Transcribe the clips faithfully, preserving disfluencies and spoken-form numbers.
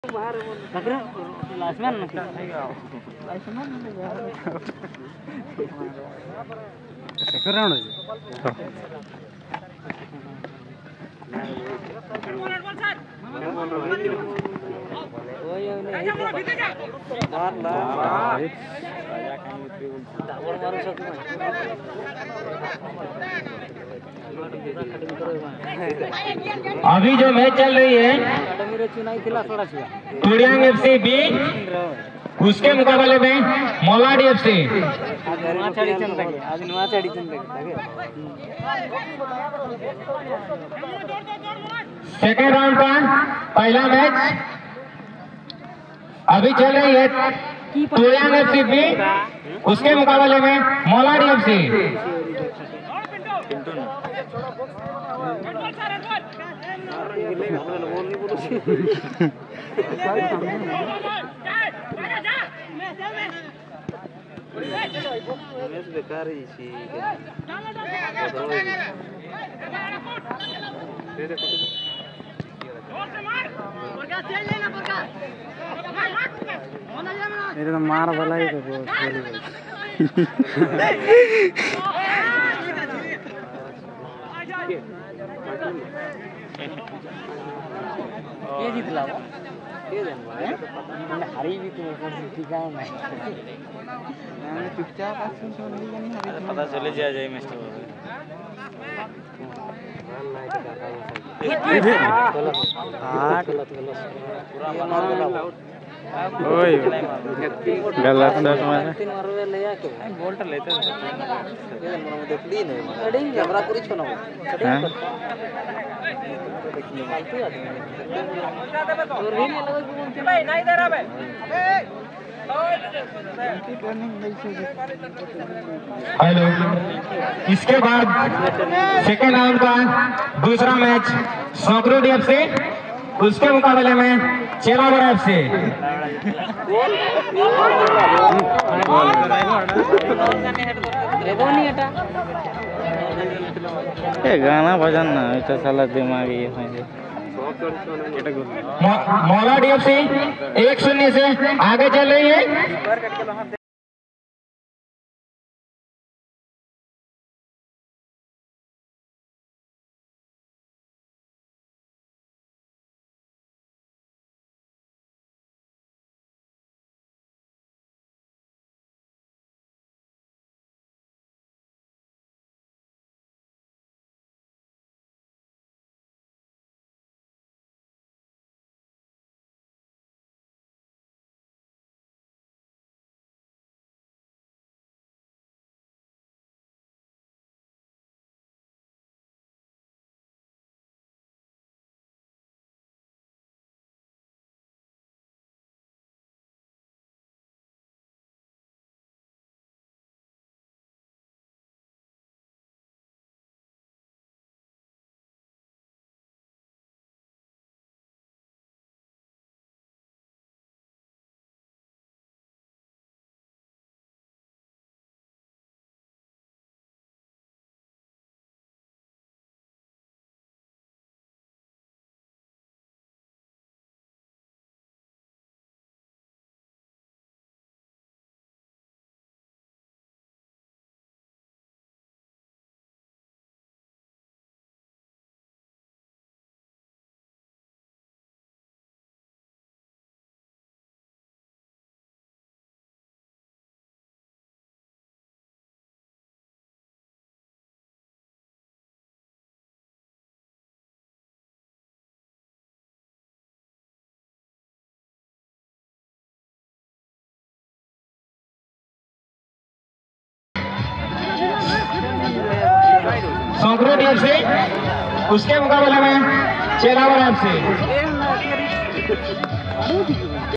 Second round है अभी जो मैच चल रही है टूरियांग एफसी बी, उसके मुकाबले में मोलाडी एफसी। सेकेंड राउंड का पहला मैच अभी चल रही है टूरियांग एफसी बी, उसके मुकाबले में मोलाडी एफसी। मेरे तो मार वाला ही तो ये जीतला ये मैंने हारी भी तो टीका में मैंने चुपचाप आसन छोड़ दी नहीं हारी पता चले जा जाए मैच तो हां गलत ओए गलत ना तुम्हारा तीन मारवे ले आके बोल्ट लेते हैं ये हमरा देखली नहीं अड़ी कैमरा पूरी छोना हां फालतू आदमी और भी नहीं लगे बोलते भाई नहीं दे रहा बे हेलो, इसके बाद सेकेंड राउंड का दूसरा मैच सोकरोडी एफसी, उसके मुकाबले में चेलावड़ा एफसी। ये गाना भजन ना इतना साला दिमाग ये है। मोलाडी एफसी एक शून्य से आगे चल रही है। सोकरोडी एफसी, उसके मुकाबले में चेलावड़ा एफसी।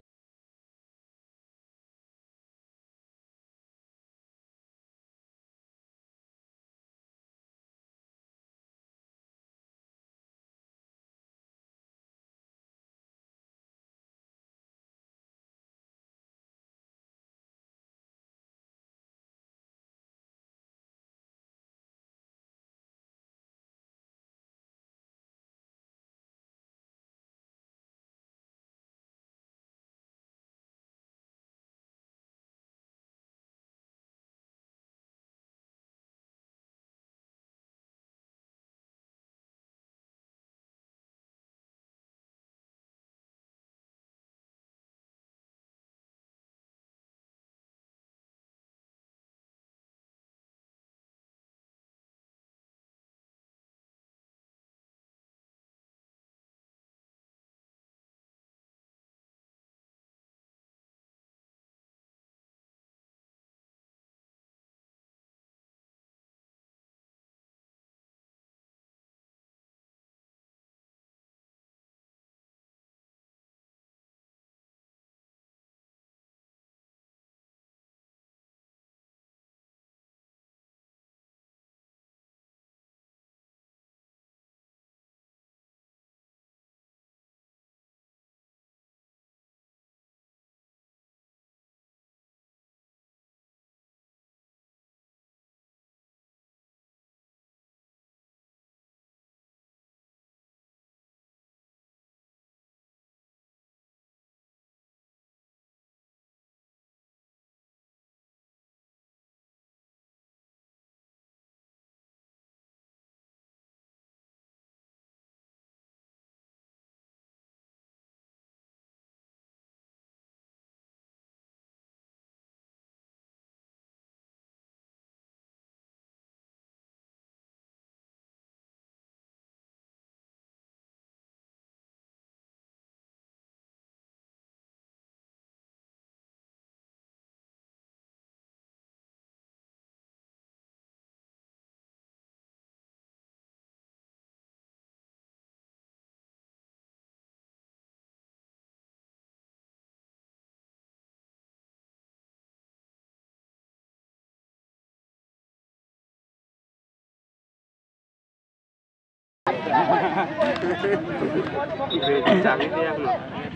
ଚାବି ଦିଆ ହବ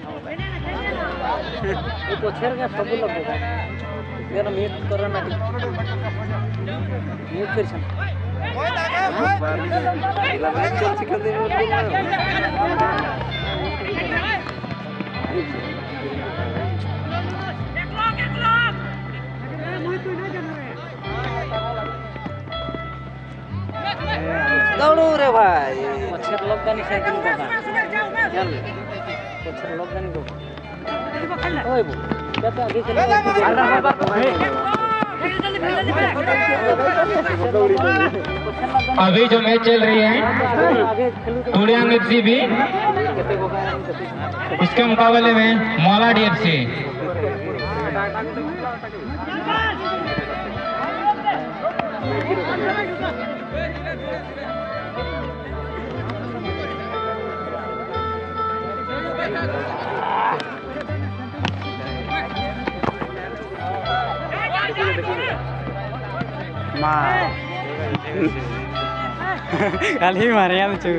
ଏ ପଛରେ କା ସବୁ ଲୋକ ଏର ମିଟ୍ କର ନା ମିଟ୍ କରିଛନ୍ ଓଏ ତାକା ଭାଇ ପିଲା ଭାଇ ଚଲ ଶିଖା ଦେ दौड़ो रे भाई पछर लॉकडाउन साइकिल को चल पछर लॉकडाउन को ओए बो क्या तो आगे चले अभी जो मैच चल रही है टूरियांग एफसी भी इसके मुकाबले में मौला डीएफसी खाली मारे यार चुग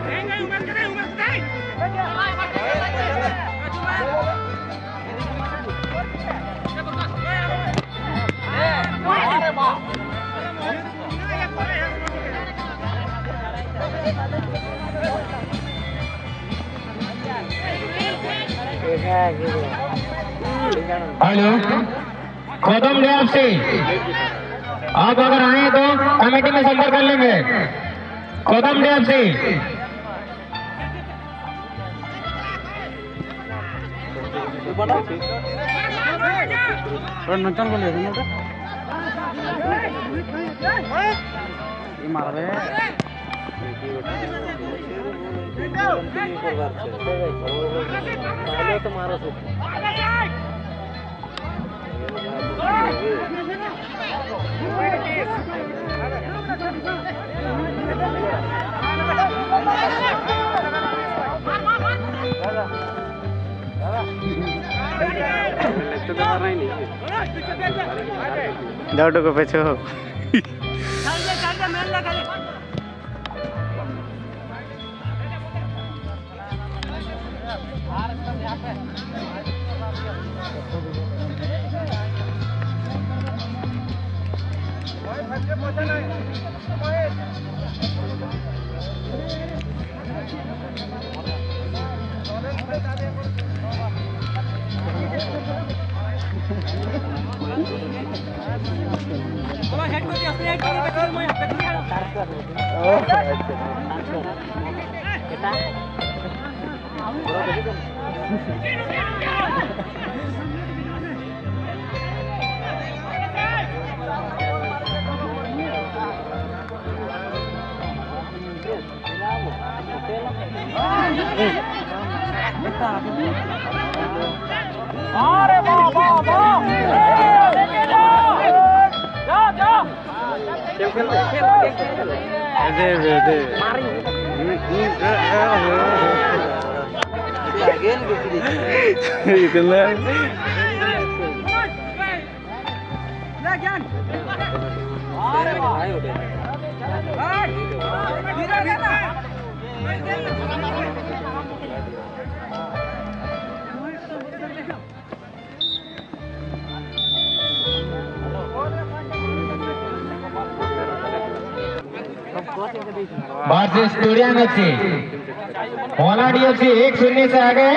हेलो कदम डैम से आप अगर आए तो कमेटी में संपर्क कर लेंगे। कदम डैम से नचन बोले मारे तो मारो दौड़ो को पीछे हो अरे वाह वाह वाह जा जा दे दे दे मारी अगेन इतना अरे वाह धीरे धीरे वर्सेस टूरियांग एफसी मौला डीएफसी एक शून्य से आगे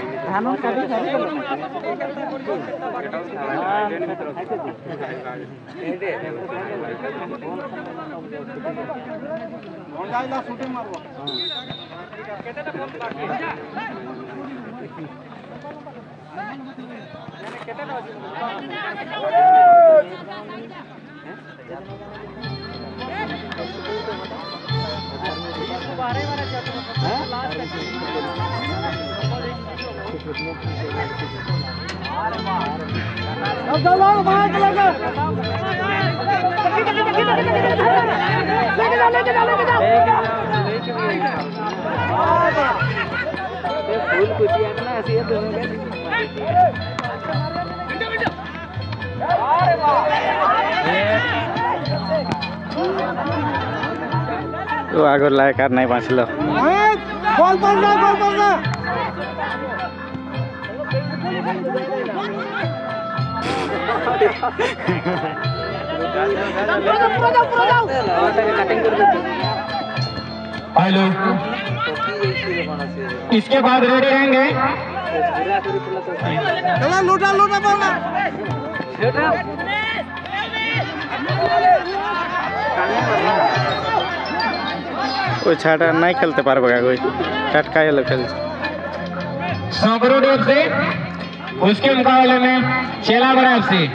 अब चलो बाहर चलो लेके जाओ लेके जाओ लेके जाओ ये फूल कुछ है ना ऐसी है दोनों के अरे वाह तो आगो लायक नहीं बाँचलो गोल पड़ना गोल पड़ना हेलो, इसके बाद रेडी रहेंगे। चला लूटा लूटा पड़ना कोई छाटा नहीं खेलते पारबे का कोई टटका ये लोग खेल सांकरोड एफ सी, उसके मुकाबले में चेलाबड़ा एफ सी।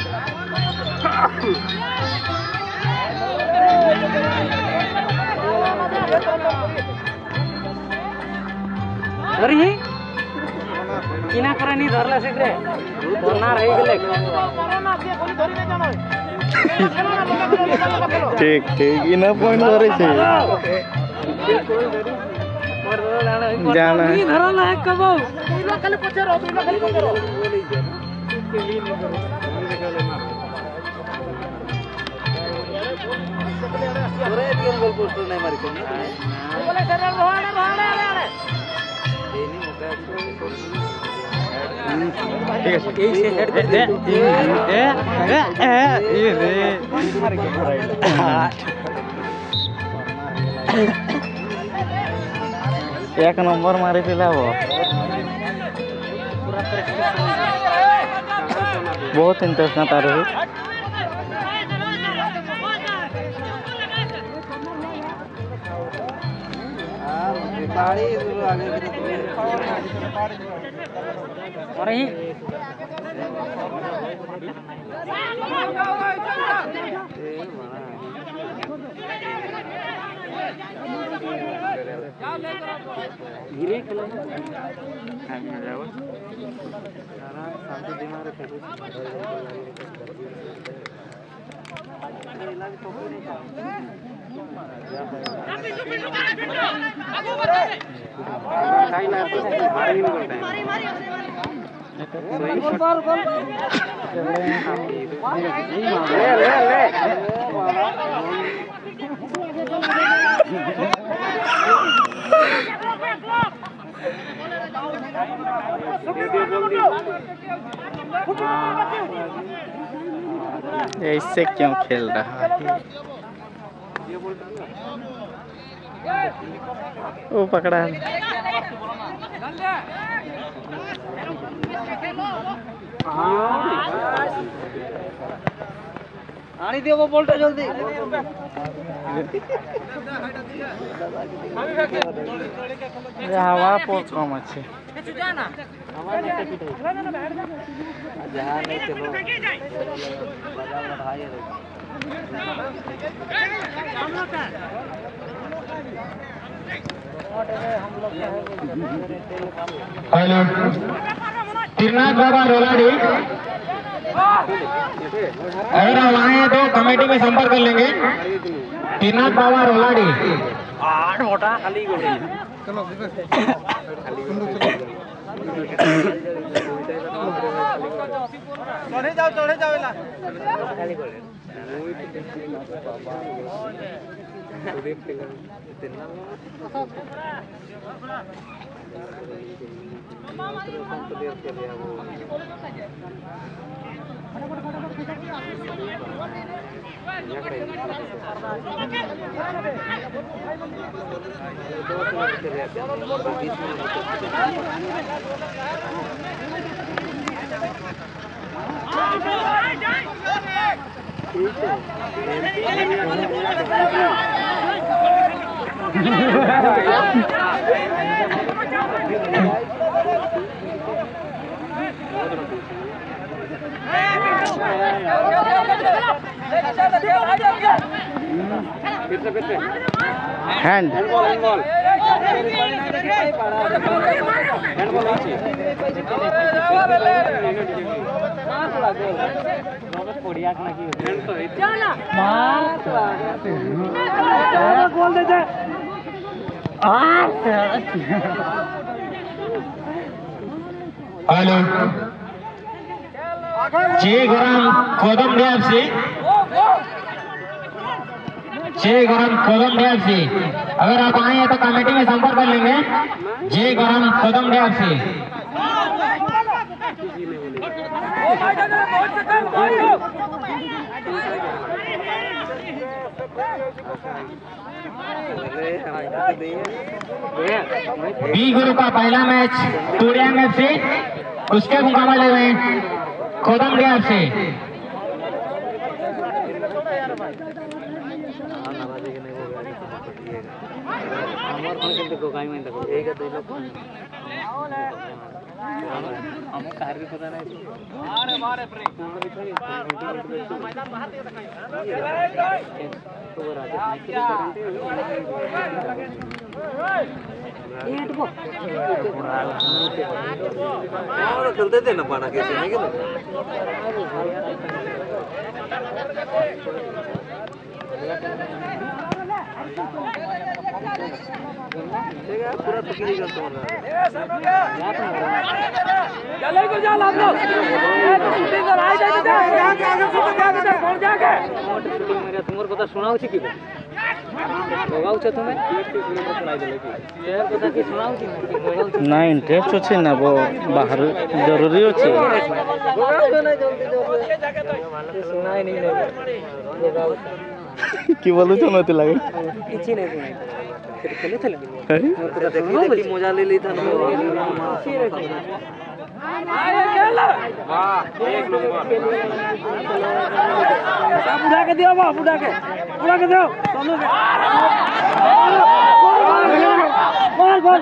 अरे किना करे नहीं धरला से रे धरना रही गेले ठीक ठीक इना पॉइंट धरे छे जाना है धरला है कबो इला खाली पछे रहो इला खाली पछे रहो अरे तीन गोल पोस्ट नहीं मारी तुमने बोले चल रोहाड़े रोहाड़े अरे अरे ये नहीं होता ठीक है एक से हेड कर दे ए ए ये रे मार के एक नंबर मारी पिला वो बहुत इंटरेस्ट ना तारे बाड़ी आगे और ही गिरे खेला हां में जाओ सारा शांति दिमाग रखे इलाज तो पूरी साइन है तो मारी नहीं करता है गोल बार गोल ले ले ले ऐसे क्यों खेल रहा है वो पकड़ा है आनी दियो वो बोल्ट जल्दी हवा बहुत कम अच्छे जहाँ नहीं चलो हेलो, तिरनाथ बाबा रोलाडी, अगर हम आए तो कमेटी में संपर्क कर लेंगे। तिरनाथ बाबा रोलाडी आठ मोटा खाली गोली चलो चढ़े जाओ चढ़े जाओ इला खाली गोली हैंड हैंडबॉल हैंडबॉल हैंडबॉल बढ़िया ना की चला मार गोल दे दे हेलो, जय ग्राम खोदम देव से जय गरम कदम डैब से। अगर आप आए हैं तो कमेटी में संपर्क कर लेंगे। जय गरम कदम डैब से। बी ग्रुप का पहला मैच टूरियांग एफ से, उसके मुकाबले में कदम डैब से। खेलते थे ना पाना कैसे नहीं कि पूरा टुकड़ी का चले को जा आप लोग शूटिंग कर आ जाए आगे आगे शूटिंग आगे कौन जाके शूटिंग मेरे तुमर কথা শোনাও ছি কি लगाऊ छ तुम्हें ये কথা কি শোনাও ছি না इंटरेस्ट আছে না वो बाहर जरूरी আছে सुनाई नहीं लगाऊ কি বলছ মতে লাগে কিছু नहीं सुनाई खेले थे देखी मजा ले ली था बुढ़ा के दियो बा बुढ़ा के बुढ़ा के दियो गोल गोल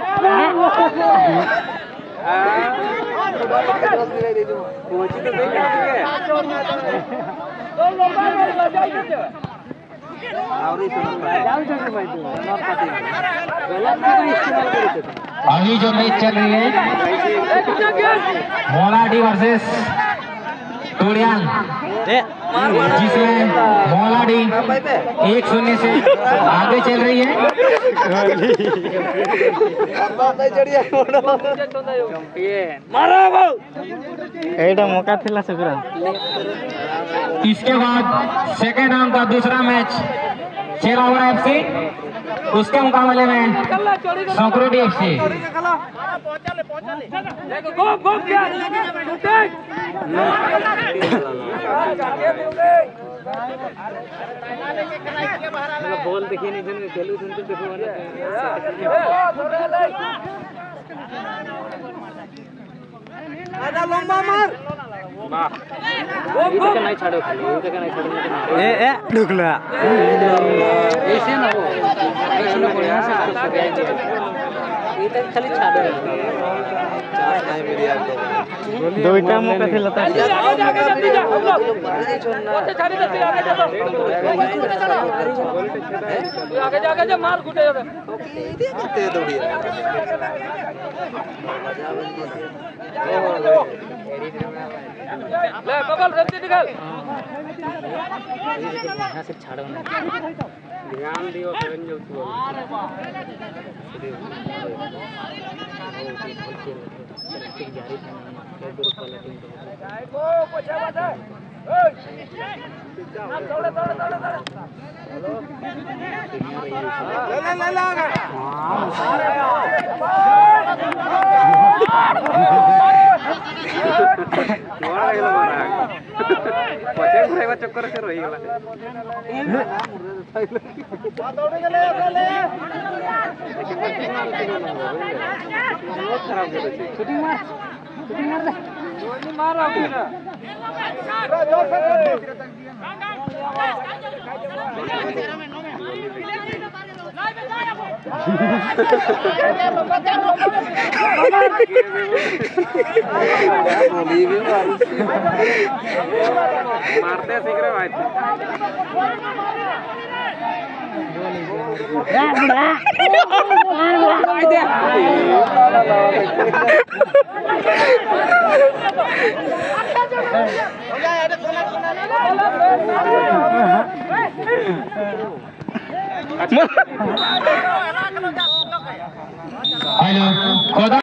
पहुंची तो नहीं है अभी जो मैच चल रही है मोलाडी वर्सेस टूरियांग, जिसमें मोलाडी एक शून्य से आगे चल रही है। एटा मौका थिला सकरा। इसके बाद सेकेंड राउंड का दूसरा मैच चेलावर एफ सी, उसके मुकाबले में संक्रोटी एफ सी। बॉल देखिए नहीं जन खेलू सुनते देखो आजा लंबा मार वाह वो तक नहीं छोड़ो खाली वो तक नहीं छोड़ो ए ए ढुकला ऐसे ना वो ऐसे ना बढ़िया से ये तक खाली छोड़ो चार नहीं मेरी यार दो इटा मौका थे लता आगे जाके जा मार घुटे जावे कितने दौड़ी ले बबल रत्ती निकाल यहां से छाड़ो ना ध्यान दियो करन जो तू को पछा बाटा थोड़ा थोड़ा थोड़ा ले ले ले ले मोरा गेलो मोरा पछे खाइबा चक्कर से रही गेला दौड़ी गेले ले खराब हो रही शूटिंग मार शूटिंग मार दे गोली मार रहा हूं पूरा जोर से मारते सीख रहे भाई हेलो